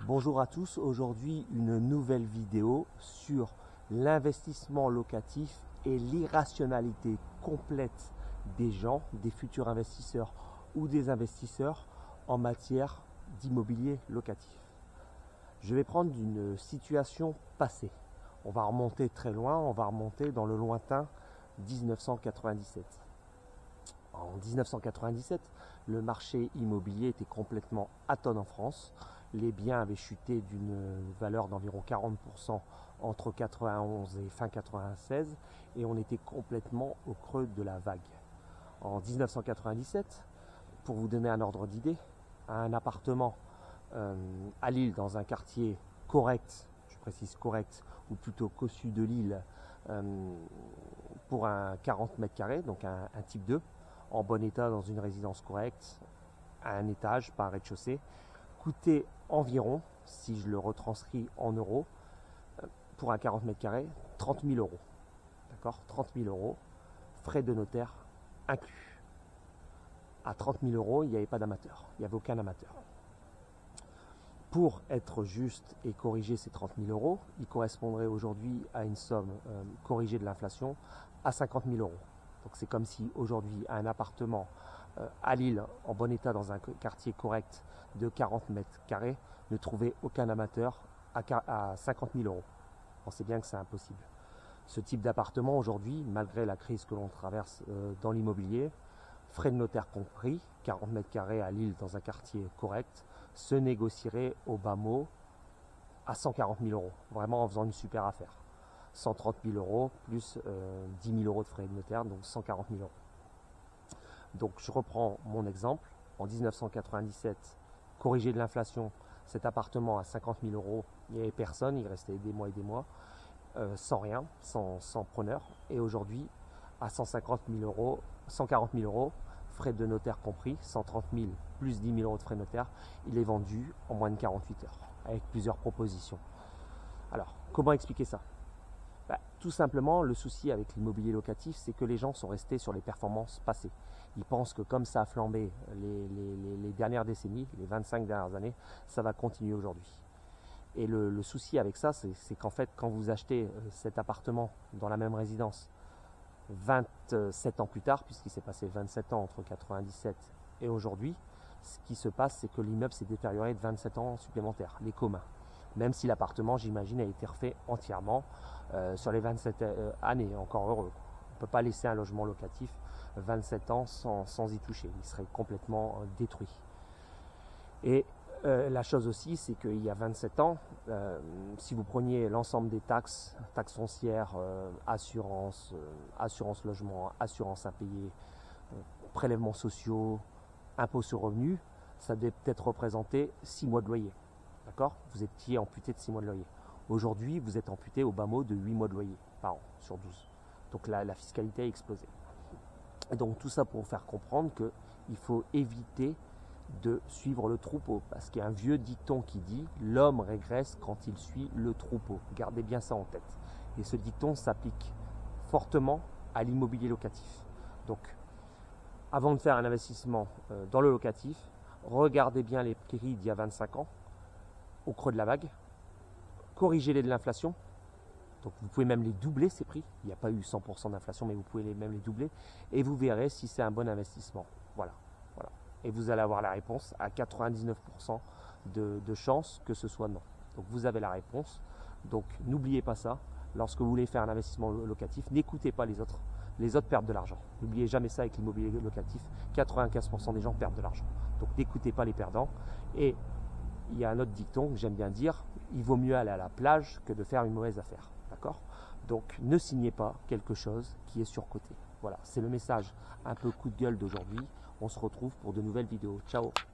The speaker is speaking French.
Bonjour à tous, aujourd'hui une nouvelle vidéo sur l'investissement locatif et l'irrationalité complète des gens, des futurs investisseurs ou des investisseurs en matière d'immobilier locatif. Je vais prendre une situation passée. On va remonter très loin, on va remonter dans le lointain 1997. En 1997, le marché immobilier était complètement atone en France. Les biens avaient chuté d'une valeur d'environ 40% entre 91 et fin 96 et on était complètement au creux de la vague. En 1997, pour vous donner un ordre d'idée, un appartement à Lille dans un quartier correct, je précise correct, ou plutôt cossu de Lille, pour un 40 mètres carrés, donc un type 2, en bon état dans une résidence correcte, à un étage, pas un rez-de-chaussée, coûtait environ, si je le retranscris en euros, pour un 40 mètres carrés, 30 000 euros. D'accord, 30 000 euros, frais de notaire inclus. À 30 000 euros, il n'y avait pas d'amateur, il n'y avait aucun amateur. Pour être juste et corriger ces 30 000 euros, il correspondrait aujourd'hui à une somme corrigée de l'inflation à 50 000 euros. Donc c'est comme si aujourd'hui un appartement à Lille en bon état dans un quartier correct de 40 mètres carrés ne trouvait aucun amateur à 50 000 euros. On sait bien que c'est impossible. Ce type d'appartement aujourd'hui, malgré la crise que l'on traverse dans l'immobilier, frais de notaire compris, 40 mètres carrés à Lille dans un quartier correct, se négocierait au bas mot à 140 000 euros, vraiment en faisant une super affaire. 130 000 euros plus 10 000 euros de frais de notaire, donc 140 000 euros. Donc je reprends mon exemple. En 1997, corrigé de l'inflation, cet appartement à 50 000 euros, il n'y avait personne, il restait des mois et des mois, sans rien, sans preneur. Et aujourd'hui, à 150 000 euros, 140 000 euros, frais de notaire compris, 130 000 plus 10 000 euros de frais de notaire, il est vendu en moins de 48 heures, avec plusieurs propositions. Alors, comment expliquer ça ? Tout simplement, le souci avec l'immobilier locatif, c'est que les gens sont restés sur les performances passées. Ils pensent que comme ça a flambé les dernières décennies, les 25 dernières années, ça va continuer aujourd'hui. Et le souci avec ça, c'est qu'en fait, quand vous achetez cet appartement dans la même résidence 27 ans plus tard, puisqu'il s'est passé 27 ans entre 97 et aujourd'hui, ce qui se passe, c'est que l'immeuble s'est détérioré de 27 ans supplémentaires, les communs. Même si l'appartement, j'imagine, a été refait entièrement sur les 27 années, encore heureux. On ne peut pas laisser un logement locatif 27 ans sans y toucher, il serait complètement détruit. Et la chose aussi, c'est qu'il y a 27 ans, si vous preniez l'ensemble des taxes foncières, assurance logement, assurance impayée, prélèvements sociaux, impôts sur revenus, ça devait peut-être représenter 6 mois de loyer. D'accord ? Vous étiez amputé de 6 mois de loyer. Aujourd'hui, vous êtes amputé au bas mot de 8 mois de loyer par an sur 12. Donc la fiscalité a explosé. Et donc tout ça pour vous faire comprendre qu'il faut éviter de suivre le troupeau. Parce qu'il y a un vieux dicton qui dit « l'homme régresse quand il suit le troupeau ». Gardez bien ça en tête. Et ce dicton s'applique fortement à l'immobilier locatif. Donc, avant de faire un investissement dans le locatif, regardez bien les prix d'il y a 25 ans, au creux de la vague, corrigez-les de l'inflation. Donc vous pouvez même les doubler ces prix. Il n'y a pas eu 100% d'inflation, mais vous pouvez même les doubler. Et vous verrez si c'est un bon investissement. Voilà. Et vous allez avoir la réponse à 99% de chances que ce soit non. Donc vous avez la réponse. Donc n'oubliez pas ça. Lorsque vous voulez faire un investissement locatif, n'écoutez pas les autres. Les autres perdent de l'argent. N'oubliez jamais ça avec l'immobilier locatif. 95% des gens perdent de l'argent. Donc n'écoutez pas les perdants. Et il y a un autre dicton que j'aime bien dire, il vaut mieux aller à la plage que de faire une mauvaise affaire. D'accord ? Donc ne signez pas quelque chose qui est surcoté. Voilà, c'est le message un peu coup de gueule d'aujourd'hui. On se retrouve pour de nouvelles vidéos. Ciao !